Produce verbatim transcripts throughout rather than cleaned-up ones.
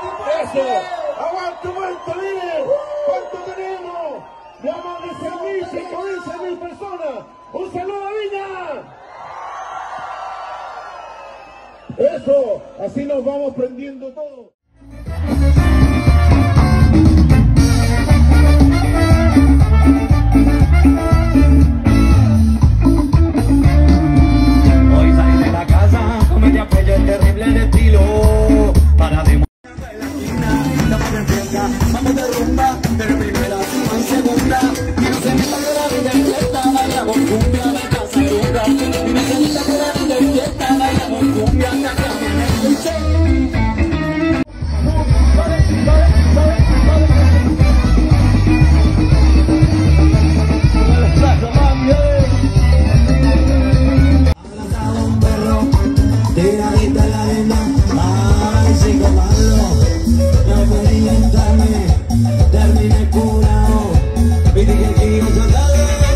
Eso. Aguante, aguante, mire. ¿Cuánto tenemos? Ya más de seis mil, cinco mil, seis mil personas. Un saludo a Viña. Eso. Así nos vamos prendiendo todos. Hoy salí de la casa, come de apoyo el terrible de estilo. Para demostrar la esquina, estamos de fiesta, vamos de rumba, de primera a segunda. Y no se meta que la vida es fiesta, bailamos cumbia, la casa nunca. Y no se meta que la vida es fiesta, bailamos cumbia, hasta que amanezca el sol. Tiradita en la arena, ay, sigo malo. No puedo inventarme, terminé curado. Y dije que iba a tratar.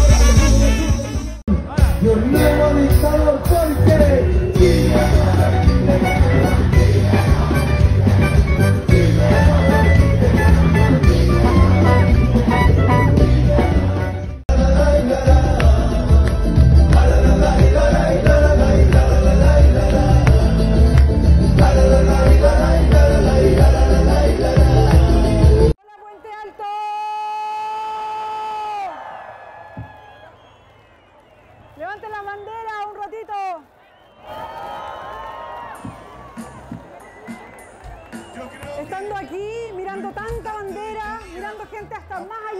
Dios mío, dictador, ¿por qué? Levanten la bandera un ratito. Estando aquí, mirando tanta bandera, mirando gente hasta más allá.